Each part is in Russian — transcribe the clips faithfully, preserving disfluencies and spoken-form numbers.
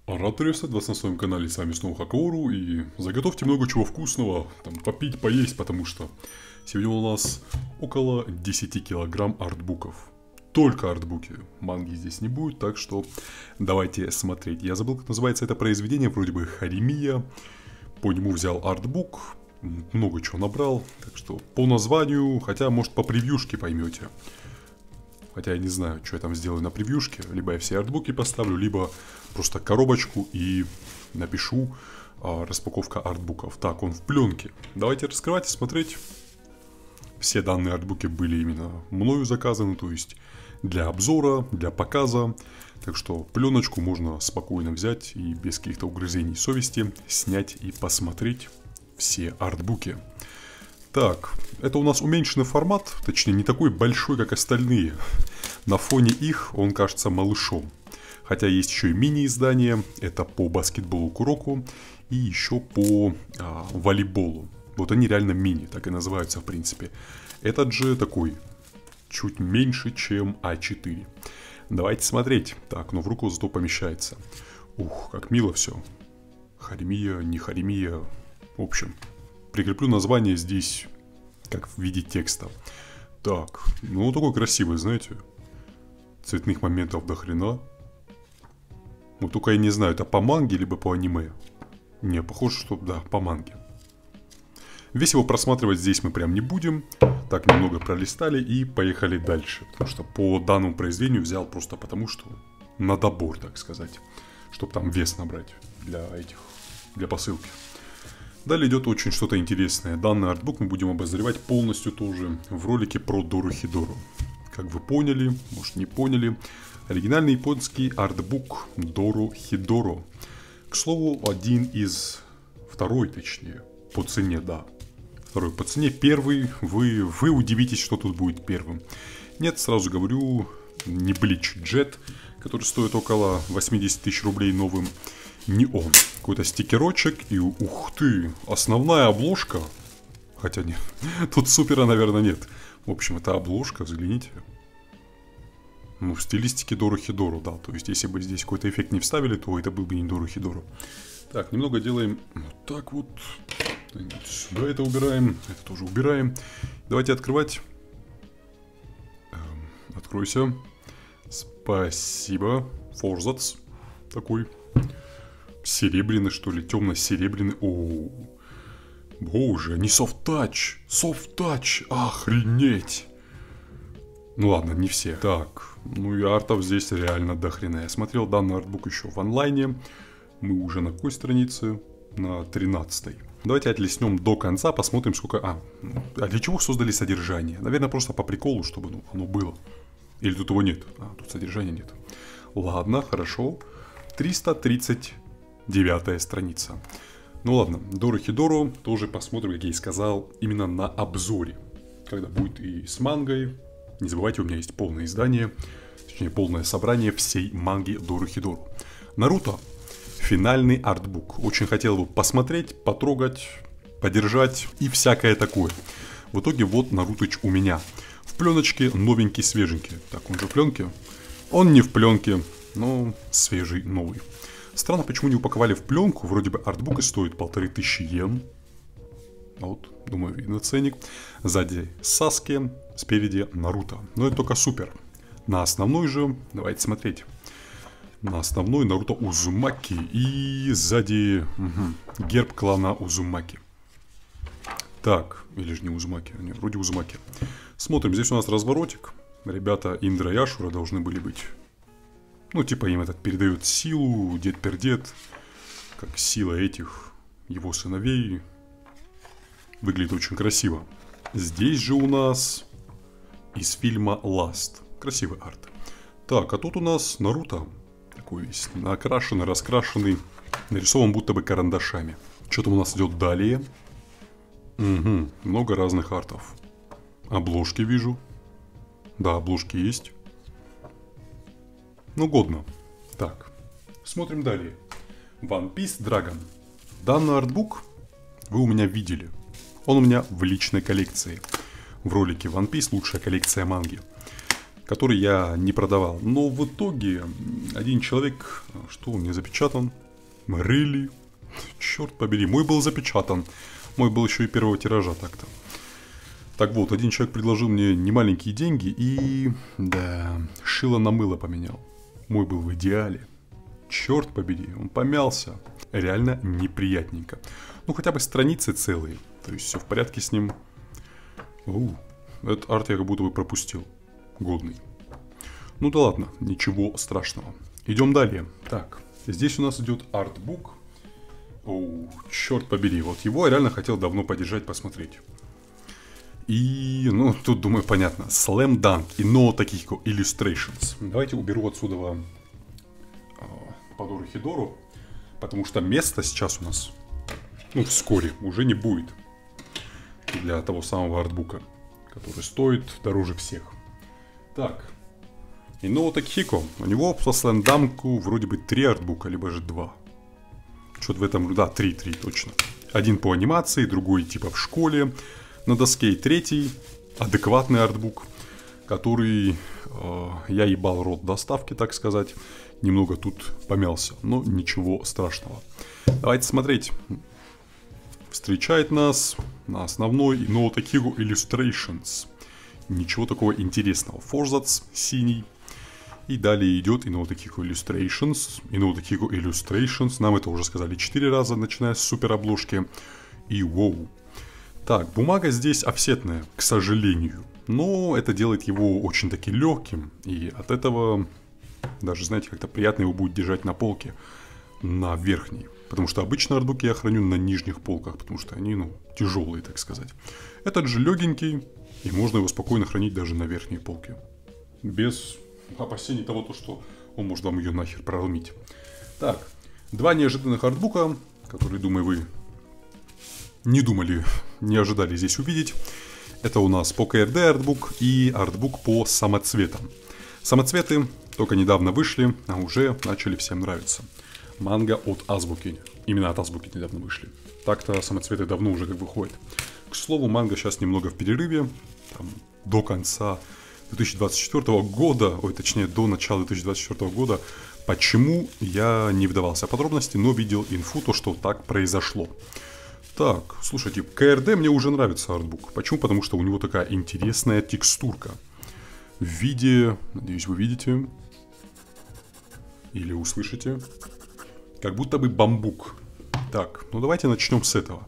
Рад приветствовать вас на своем канале, с вами снова Хакаору, и заготовьте много чего вкусного, там, попить, поесть, потому что сегодня у нас около десяти килограмм артбуков. Только артбуки, манги здесь не будет, так что давайте смотреть. Я забыл, как называется это произведение, вроде бы Харемия, по нему взял артбук, много чего набрал, так что по названию, хотя может по превьюшке поймете. Хотя я не знаю, что я там сделаю на превьюшке. Либо я все артбуки поставлю, либо просто коробочку и напишу а, распаковка артбуков. Так, он в пленке. Давайте раскрывать и смотреть. Все данные артбуки были именно мною заказаны, то есть для обзора, для показа. Так что пленочку можно спокойно взять и без каких-то угрызений совести снять и посмотреть все артбуки. Так, это у нас уменьшенный формат, точнее не такой большой, как остальные. На фоне их он кажется малышом. Хотя есть еще и мини-издания, это по баскетболу Куроку и еще по а, волейболу. Вот они реально мини, так и называются в принципе. Этот же такой, чуть меньше, чем а четыре. Давайте смотреть. Так, но в руку зато помещается. Ух, как мило все. Харемия, не Харемия, в общем... Прикреплю название здесь, как в виде текста. Так, ну такой красивый, знаете. Цветных моментов до хрена. Вот только я не знаю, это по манге, либо по аниме. Не, похоже, что да, по манге. Весь его просматривать здесь мы прям не будем. Так, немного пролистали и поехали дальше. Потому что по данному произведению взял просто потому, что на добор, так сказать. Чтобы там вес набрать для этих, для посылки. Далее идет очень что-то интересное. Данный артбук мы будем обозревать полностью тоже в ролике про Дорохедоро. Как вы поняли, может не поняли, оригинальный японский артбук Дорохедоро. К слову, один из... Второй, точнее, по цене, да. Второй по цене. Первый, вы, вы удивитесь, что тут будет первым. Нет, сразу говорю, не Bleach Jet, который стоит около восемьдесят тысяч рублей новым. Не он. Какой-то стикерочек и ух ты, основная обложка. Хотя нет, тут супера, наверное, нет. В общем, это обложка, взгляните. Ну, в стилистике Дорохедоро, да. То есть, если бы здесь какой-то эффект не вставили, то это был бы не Дорохедоро. Так, немного делаем вот так вот. Сюда это убираем, это тоже убираем. Давайте открывать. Эм, откройся. Спасибо. Форзац такой. Серебряный, что ли, темно-серебряный. О, боже, не софт-тач. Софт-тач, охренеть. Ну ладно, не все. Так, ну и артов здесь реально до хрена. Я смотрел данный артбук еще в онлайне. Мы уже на какой странице? На тринадцатой. Давайте отлеснем до конца, посмотрим сколько... А, а для чего создали содержание? Наверное, просто по приколу, чтобы ну, оно было. Или тут его нет? А, тут содержания нет. Ладно, хорошо. триста тридцать девятая страница. Ну ладно, Дорохедоро тоже посмотрим, как я и сказал, именно на обзоре. Когда будет и с мангой. Не забывайте, у меня есть полное издание, точнее полное собрание всей манги Дорохедоро. Наруто. Финальный артбук. Очень хотел бы посмотреть, потрогать, подержать и всякое такое. В итоге вот Нарутыч у меня. В пленочке новенький, свеженький. Так, он же в пленке? Он не в пленке, но свежий, новый. Странно, почему не упаковали в пленку. Вроде бы артбук и стоит полторы тысячи йен. Вот, думаю, видно ценник. Сзади Саски, спереди Наруто. Но это только супер. На основной же, давайте смотреть. На основной Наруто Узумаки. И сзади угу, герб клана Узумаки. Так, или же не Узумаки, нет, вроде Узумаки. Смотрим, здесь у нас разворотик. Ребята Индра и Ашура должны были быть. Ну, типа им этот передает силу, дед-пердед, как сила этих его сыновей. Выглядит очень красиво. Здесь же у нас из фильма Last. Красивый арт. Так, а тут у нас Наруто. Такой весь накрашенный, раскрашенный, нарисован будто бы карандашами. Что там у нас идет далее? Угу, много разных артов. Обложки вижу. Да, обложки есть. Ну, годно. Так, смотрим далее. One Piece Dragon. Данный артбук вы у меня видели. Он у меня в личной коллекции. В ролике One Piece лучшая коллекция манги. который я не продавал. Но в итоге один человек, что он не запечатан? Really? Черт побери, мой был запечатан. Мой был еще и первого тиража так-то. Так вот, один человек предложил мне немаленькие деньги и, да, шило на мыло поменял. Мой был в идеале. Черт побери, он помялся. Реально неприятненько. Ну, хотя бы страницы целые. То есть все в порядке с ним. Оу, этот арт я как будто бы пропустил. Годный. Ну да ладно, ничего страшного. Идем далее. Так, здесь у нас идет артбук. Оу, черт побери, вот его я реально хотел давно подержать, посмотреть. И, ну, тут, думаю, понятно. Slam Dunk и No Takiko Illustrations. Давайте уберу отсюда э, Подору Хидору, потому что места сейчас у нас, ну, вскоре уже не будет для того самого артбука, который стоит дороже всех. Так, и No Takiko, у него по Slam Dunk вроде бы три артбука, либо же два. Что-то в этом, да, три, три точно. Один по анимации, другой типа в школе. На доске и третий адекватный артбук, который э, я ебал рот доставки, так сказать. Немного тут помялся, но ничего страшного. Давайте смотреть. Встречает нас на основной No Takiko Illustrations. Ничего такого интересного. Форзац синий. И далее идет и No Takiko Illustrations. И No Takiko Illustrations. Нам это уже сказали четыре раза, начиная с супер обложки. И воу. Так, бумага здесь офсетная, к сожалению. Но это делает его очень таки легким. И от этого даже, знаете, как-то приятно его будет держать на полке. На верхней. Потому что обычно артбуки я храню на нижних полках. Потому что они, ну, тяжелые, так сказать. Этот же легенький. И можно его спокойно хранить даже на верхней полке. Без опасений того, что он может вам ее нахер проломить. Так, два неожиданных артбука, которые, думаю, вы не думали, не ожидали здесь увидеть. Это у нас по КРД артбук и артбук по самоцветам. Самоцветы только недавно вышли, а уже начали всем нравиться. Манга от Азбуки. Именно от Азбуки недавно вышли. Так-то самоцветы давно уже как выходят. К слову, манга сейчас немного в перерыве. Там, до конца две тысячи двадцать четвёртого года, ой, точнее, до начала две тысячи двадцать четвёртого года. Почему, я не вдавался в подробности, но видел инфу, то, что так произошло. Так, слушайте, КРД мне уже нравится артбук. Почему? Потому что у него такая интересная текстурка. В виде, надеюсь, вы видите или услышите, как будто бы бамбук. Так, ну давайте начнем с этого.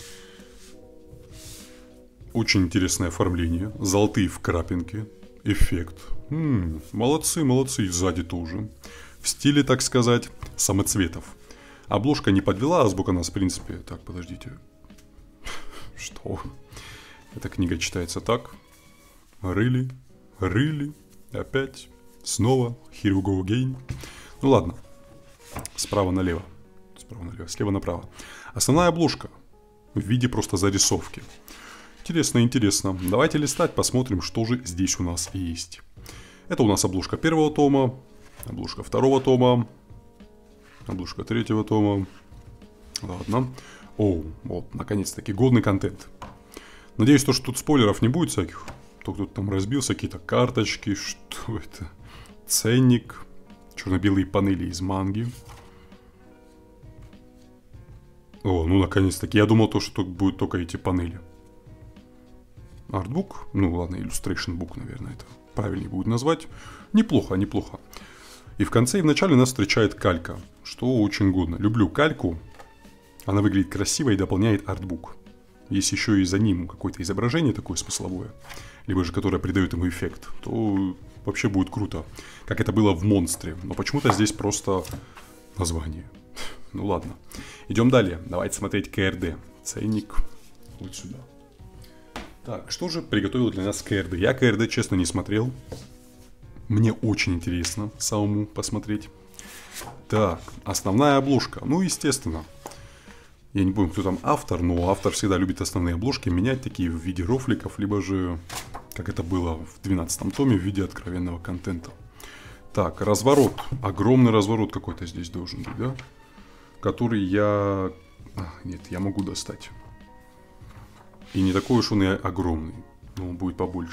Очень интересное оформление. Золотые вкрапинки. Эффект. М-м, молодцы, молодцы. И сзади тоже. В стиле, так сказать, самоцветов. Обложка не подвела, азбука нас, в принципе... Так, подождите. Что? Эта книга читается так. Really? Really? Опять? Снова? Here we go again? Ну ладно. Справа налево. Справа налево. Слева направо. Основная обложка. В виде просто зарисовки. Интересно, интересно. Давайте листать, посмотрим, что же здесь у нас есть. Это у нас обложка первого тома. Обложка второго тома. Обложка третьего тома. Ладно. О, вот, наконец-таки, годный контент. Надеюсь, то, что тут спойлеров не будет всяких. То, кто там разбился, какие-то карточки. Что это? Ценник. Черно-белые панели из манги. О, ну, наконец-таки. Я думал, то, что тут будут только эти панели. Артбук. Ну, ладно, Illustration Book, наверное, это правильнее будет назвать. Неплохо, неплохо. И в конце и в начале нас встречает калька, что очень годно. Люблю кальку, она выглядит красиво и дополняет артбук. Есть еще и за ним какое-то изображение такое смысловое, либо же которое придает ему эффект, то вообще будет круто, как это было в Монстре. Но почему-то здесь просто название. Ну ладно, идем далее, давайте смотреть КРД. Ценник вот сюда. Так, что же приготовил для нас КРД? Я КРД, честно, не смотрел. Мне очень интересно самому посмотреть. Так, основная обложка. Ну, естественно. Я не помню, кто там автор, но автор всегда любит основные обложки менять такие в виде рофликов, либо же, как это было в двенадцатом томе, в виде откровенного контента. Так, разворот. Огромный разворот какой-то здесь должен быть, да? Который я... А, нет, я могу достать. И не такой уж он и огромный. Но он будет побольше.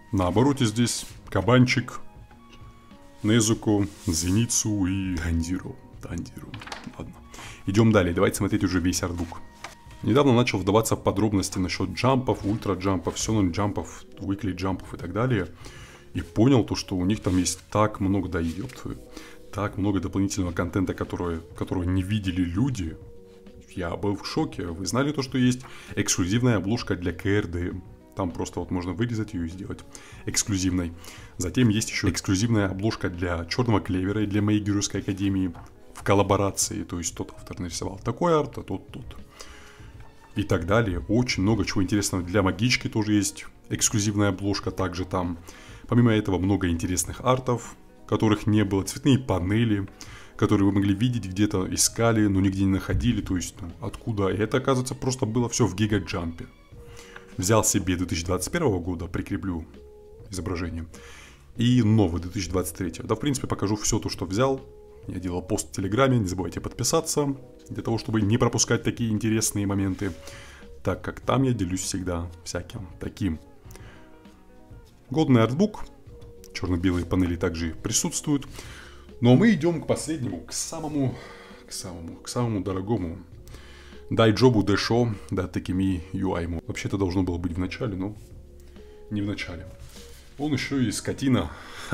На обороте здесь Кабанчик, Незуко, Зеницу и Тандиру. Тандиру. Ладно. Идем далее. Давайте смотреть уже весь артбук. Недавно начал вдаваться в подробности насчет джампов, ультра-джампов, сёнэн-джампов, уикли-джампов и так далее. И понял то, что у них там есть так много, да ёпты, так много дополнительного контента, которое, которого не видели люди. Я был в шоке. Вы знали то, что есть эксклюзивная обложка для КРД? Там просто вот можно вырезать ее и сделать эксклюзивной. Затем есть еще эксклюзивная обложка для Черного Клевера и для моей Геройской Академии в коллаборации. То есть тот автор нарисовал такой арт, а тот тут. И так далее. Очень много чего интересного. Для Магички тоже есть эксклюзивная обложка. Также там, помимо этого, много интересных артов, которых не было. Цветные панели, которые вы могли видеть где-то, искали, но нигде не находили. То есть, ну, откуда? И это, оказывается, просто было все в Гигаджампе. Взял себе две тысячи двадцать первого года, прикреплю изображение. И новый две тысячи двадцать третьего. Да, в принципе, покажу все то, что взял. Я делал пост в Телеграме, не забывайте подписаться, для того, чтобы не пропускать такие интересные моменты, так как там я делюсь всегда всяким таким. Годный артбук, черно-белые панели также присутствуют. Но мы идем к последнему, к самому, к самому, к самому дорогому. Дайджобу Дэшо, да Такими Юайму. Вообще-то должно было быть в начале, но не в начале. Он еще и скотина.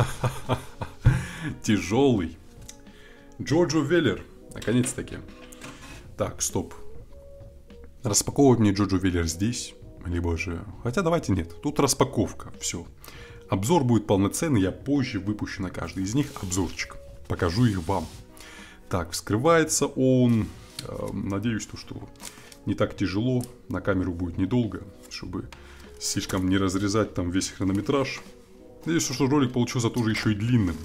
Тяжелый. Джоджо Веллер. Наконец-таки. Так, стоп. Распаковывать мне Джоджо Веллер здесь. Либо же... Хотя давайте нет. Тут распаковка. Все. Обзор будет полноценный. Я позже выпущу на каждый из них обзорчик. Покажу их вам. Так, вскрывается он... Надеюсь, то, что не так тяжело. На камеру будет недолго. Чтобы слишком не разрезать там весь хронометраж. Надеюсь, что ролик получился тоже еще и длинным.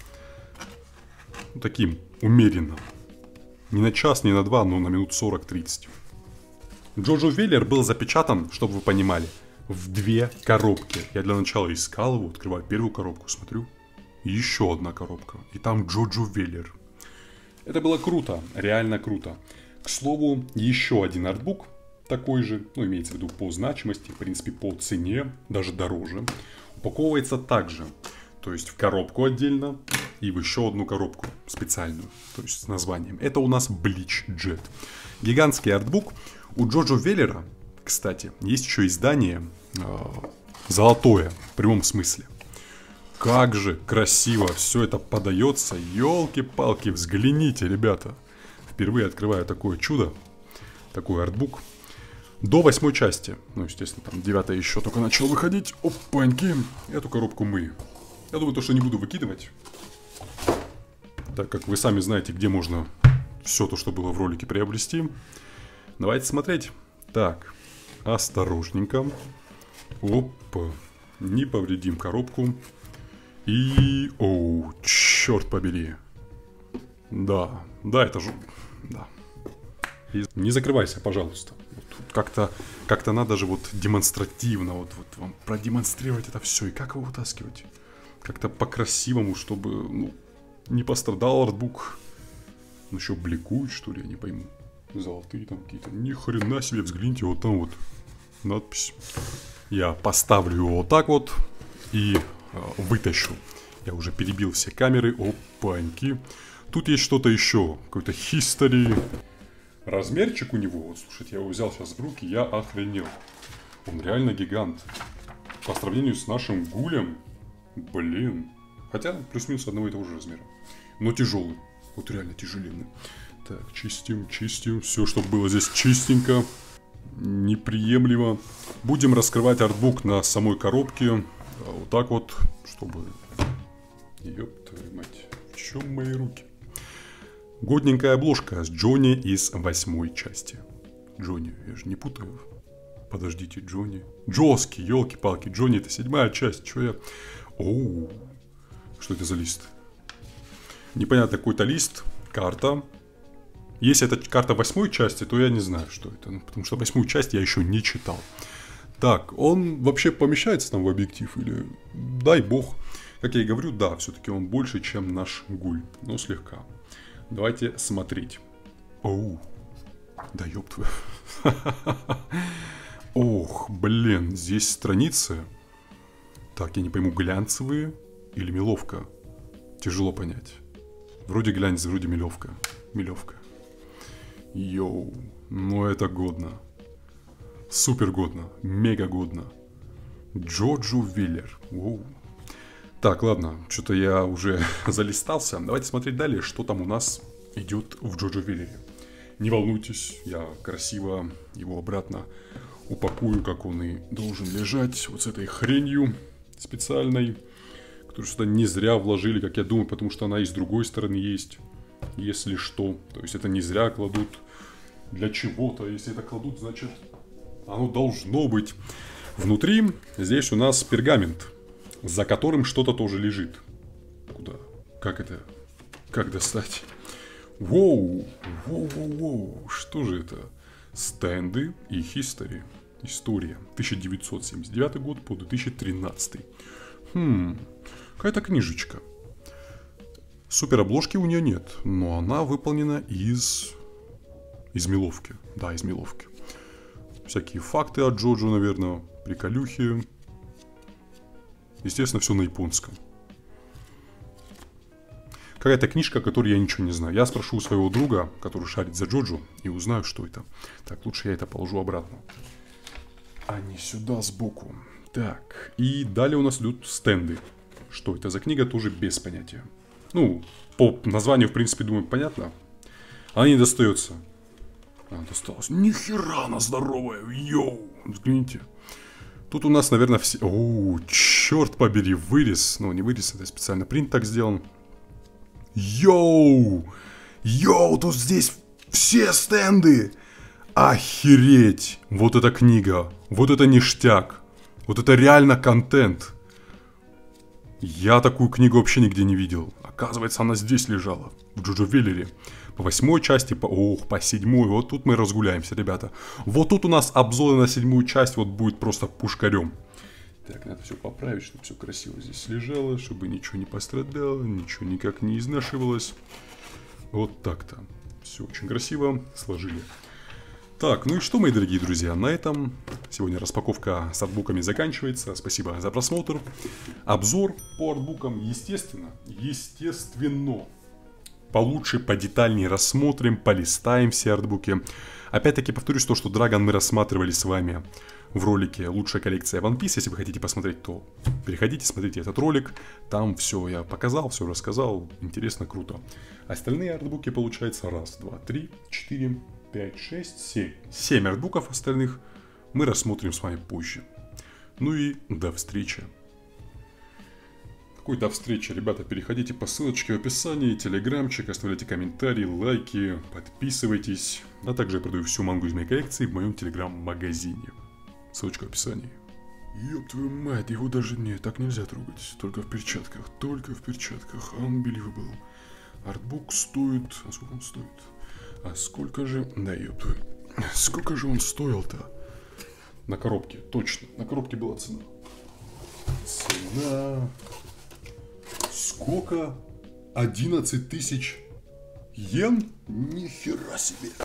Таким умеренным. Не на час, не на два, но на минут сорок-тридцать. Джоджо Веллер был запечатан, чтобы вы понимали, в две коробки. Я для начала искал его, открываю первую коробку, смотрю. Еще одна коробка. И там Джоджо Веллер. Это было круто, реально круто. К слову, еще один артбук, такой же, ну имеется в виду по значимости, в принципе по цене, даже дороже, упаковывается также. То есть в коробку отдельно и в еще одну коробку специальную, то есть с названием. Это у нас Bleach Jet. Гигантский артбук. У Джоджо Веллера, кстати, есть еще издание э, золотое, в прямом смысле. Как же красиво все это подается. Ёлки-палки, взгляните, ребята. Впервые открываю такое чудо. Такой артбук. До восьмой части. Ну, естественно, там девятая еще только начал выходить. Опаньки. Эту коробку мы... Я думаю, то, что не буду выкидывать. Так как вы сами знаете, где можно все то, что было в ролике, приобрести. Давайте смотреть. Так. Осторожненько. Опа. Не повредим коробку. И... Оу, черт побери. Да, да, это же... Да. И не закрывайся, пожалуйста. Вот как-то как-то надо же вот демонстративно вот, вот вам продемонстрировать это все. И как его вытаскивать? Как-то по-красивому, чтобы ну, не пострадал артбук. Ну еще бликует, что ли, я не пойму. Золотые там какие-то. Ни хрена себе, взгляните, вот там вот надпись. Я поставлю его вот так вот и... вытащу. Я уже перебил все камеры. Опаньки. Тут есть что-то еще. Какой-то history. Размерчик у него. Вот, слушайте, я его взял сейчас в руки. Я охренел. Он реально гигант. По сравнению с нашим гулем. Блин. Хотя плюс-минус одного и того же размера. Но тяжелый. Вот реально тяжеленный. Так, чистим, чистим. Все, чтобы было здесь чистенько. Неприемлемо. Будем раскрывать артбук на самой коробке. Вот так вот, чтобы... Ёб твою мать, в чем мои руки? Годненькая обложка с Джонни из восьмой части. Джонни, я же не путаю. Подождите, Джонни. Джоски, елки-палки, Джонни это седьмая часть, что я... Оу, что это за лист? Непонятно, какой-то лист, карта. Если это карта восьмой части, то я не знаю, что это. Потому что восьмую часть я еще не читал. Так, он вообще помещается там в объектив или... Дай бог. Как я и говорю, да, все-таки он больше, чем наш гуль. Но слегка. Давайте смотреть. Оу. Да ёб твою. Ох, блин, здесь страницы. Так, я не пойму, глянцевые или меловка? Тяжело понять. Вроде глянец, вроде мелевка. Мелевка. Йоу, ну это годно. Супер годно, мега годно. Джоджо Виллер. Воу. Так, ладно, что-то я уже залистался. Давайте смотреть далее, что там у нас идет в Джоджо Виллере. Не волнуйтесь, я красиво его обратно упакую, как он и должен лежать. Вот с этой хренью специальной, которую сюда не зря вложили, как я думаю, потому что она и с другой стороны есть, если что. То есть это не зря кладут для чего-то. Если это кладут, значит оно должно быть. Внутри здесь у нас пергамент, за которым что-то тоже лежит. Куда? Как это? Как достать? Воу! Воу-воу-воу! Что же это? Стенды и history. История. тысяча девятьсот семьдесят девятый год по две тысячи тринадцатый. Хм... Какая-то книжечка. Супер обложки у нее нет, но она выполнена из... Из меловки. Да, из меловки. Всякие факты от Джоджо, наверное. Приколюхи. Естественно, все на японском. Какая-то книжка, о которой я ничего не знаю. Я спрошу у своего друга, который шарит за Джоджо, и узнаю, что это. Так, лучше я это положу обратно. А не сюда, сбоку. Так, и далее у нас идут стенды. Что это за книга, тоже без понятия. Ну, по названию, в принципе, думаю, понятно. Она не достается. Она досталась. Нихера она здоровая. Йоу. Взгляните. Тут у нас, наверное, все... О, черт побери, вырез. Ну, не вырез, это специально принт так сделан. Йоу. Йоу, тут здесь все стенды. Охереть. Вот эта книга. Вот это ништяк. Вот это реально контент. Я такую книгу вообще нигде не видел. Оказывается, она здесь лежала. В Джоджо Виллере. По восьмой части, по... Ох, по седьмой. Вот тут мы разгуляемся, ребята. Вот тут у нас обзор на седьмую часть вот будет просто пушкарем. Так, надо все поправить, чтобы все красиво здесь лежало. Чтобы ничего не пострадало, ничего никак не изнашивалось. Вот так-то. Все очень красиво сложили. Так, ну и что, мои дорогие друзья, на этом сегодня распаковка с артбуками заканчивается. Спасибо за просмотр. Обзор по артбукам, естественно, естественно. Получше, подетальнее рассмотрим, полистаем все артбуки. Опять-таки повторюсь то, что Dragon мы рассматривали с вами в ролике «Лучшая коллекция One Piece». Если вы хотите посмотреть, то переходите, смотрите этот ролик. Там все я показал, все рассказал. Интересно, круто. Остальные артбуки получается раз, два, три, четыре, пять, шесть, семь. семь артбуков остальных мы рассмотрим с вами позже. Ну и до встречи. Какой до встречи, ребята, переходите по ссылочке в описании, телеграмчик, оставляйте комментарии, лайки, подписывайтесь. А также я продаю всю мангу из моей коллекции в моем телеграм-магазине. Ссылочка в описании. Ёб твою мать, его даже не, так нельзя трогать. Только в перчатках, только в перчатках. Unbelievable. Артбук стоит... А сколько он стоит? А сколько же... Да ёб твою... Сколько же он стоил-то? На коробке, точно. На коробке была цена. Цена... Сколько? одиннадцать тысяч йен? Нихера себе.